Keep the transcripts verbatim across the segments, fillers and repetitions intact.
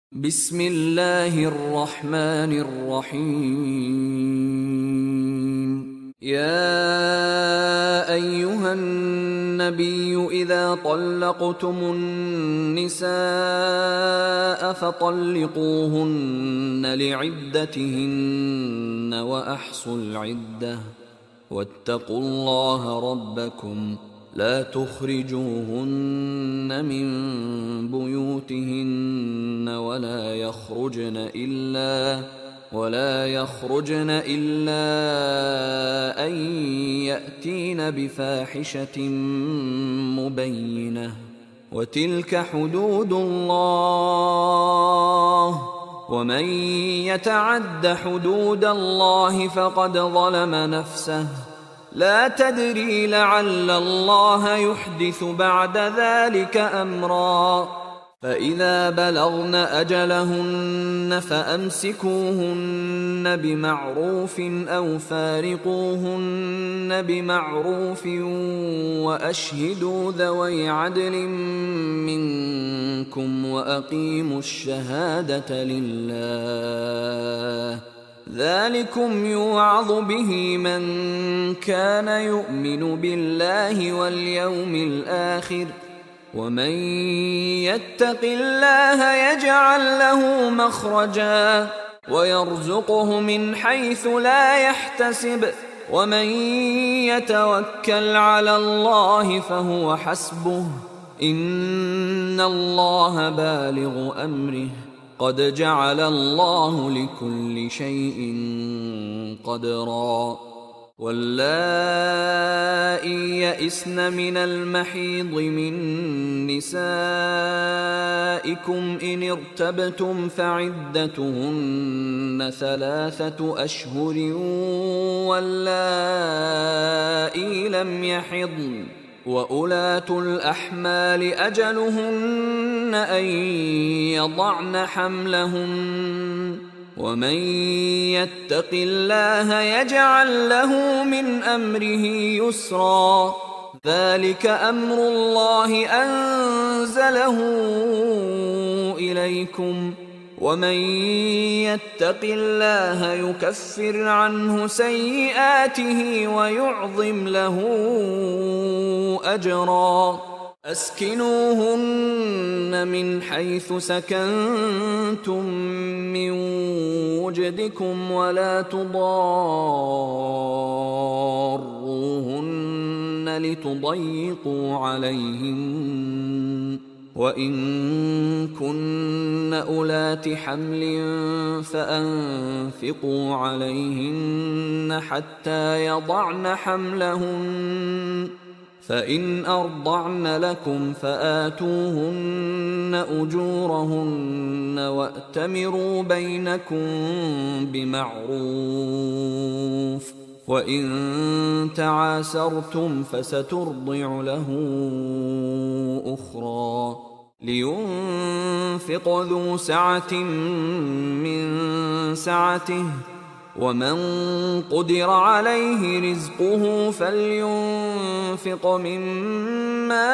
بسم الله الرحمن الرحيم. يا أيها النبي إذا طلقتم النساء فطلقوهن لعدتهن وأحصوا العدة واتقوا الله ربكم لا تخرجوهن من بيوتهن ولا يخرجن إلا ولا يخرجن إلا أن يأتين بفاحشة مبينة وتلك حدود الله ومن يتعد حدود الله فقد ظلم نفسه لا تدري لعل الله يحدث بعد ذلك أمرا فإذا بلغن أجلهن فأمسكوهن بمعروف أو فارقوهن بمعروف وأشهدوا ذوي عدل منكم وأقيموا الشهادة لله ذلكم يوعظ به من كان يؤمن بالله واليوم الآخر ومن يتق الله يجعل له مخرجا ويرزقه من حيث لا يحتسب ومن يتوكل على الله فهو حسبه إن الله بالغ أمره قد جعل الله لكل شيء قدرا واللائي يئسن من المحيض من نسائكم إن ارتبتم فعدتهن ثلاثة أشهر واللائي لم يحضن وأولاة الأحمال أجلهن أن يضعن حملهن ومن يتق الله يجعل له من أمره يسرا ذلك أمر الله أنزله إليكم ومن يتق الله يكفر عنه سيئاته ويعظم له أجرا أسكنوهن من حيث سكنتم من وجدكم ولا تضاروهن لتضيقوا عليهن وإن كن أولات حمل فأنفقوا عليهن حتى يضعن حملهن فإن أرضعن لكم فآتوهن أجورهن وأتمروا بينكم بمعروف وإن تعاسرتم فسترضع له أخرى لينفق ذو سعة من سعته ومن قدر عليه رزقه فلينفق مما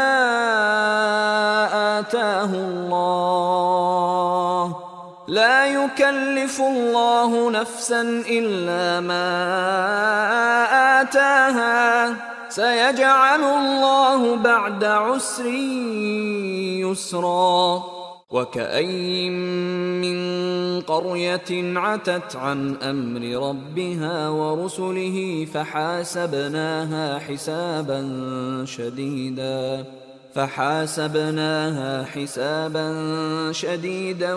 آتاه الله لا يكلف الله نفسا إلا ما آتاها سيجعل الله بعد عسر يسرا وكأين من قرية عتت عن أمر ربها ورسله فحاسبناها حسابا شديدا فحاسبناها حسابا شديدا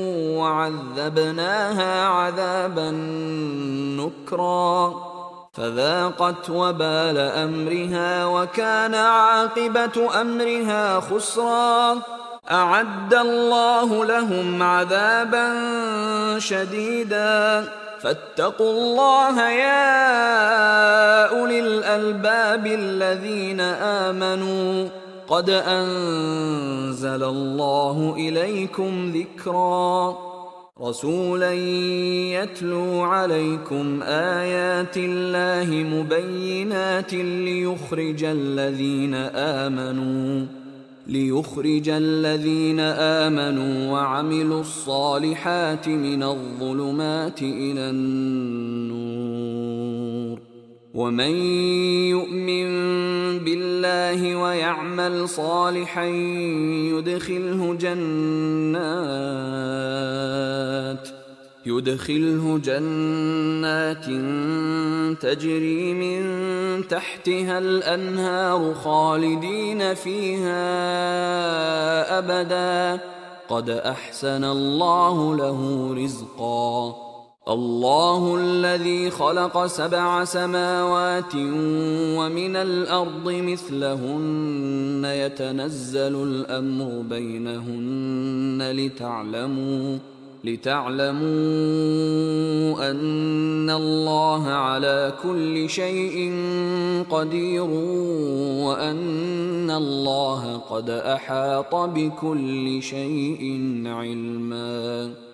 وعذبناها عذابا نكرا فذاقت وبال أمرها وكان عاقبة أمرها خسرا أعد الله لهم عذابا شديدا فاتقوا الله يا أولي الألباب الذين آمنوا قد أنزل الله إليكم ذكرا رسولا يتلو عليكم آيات الله مبينات ليخرج الذين آمنوا ليخرج الذين آمنوا وعملوا الصالحات من الظلمات إلى النور. ومن يؤمن بالله ويعمل صالحا يدخله جنات يدخله جنات تجري من تحتها الأنهار خالدين فيها أبدا قد أحسن الله له رزقا. الله الذي خلق سبع سماوات ومن الأرض مثلهن يتنزل الأمر بينهن لتعلموا لتعلموا أن الله على كل شيء قدير وأن الله قد أحاط بكل شيء علما.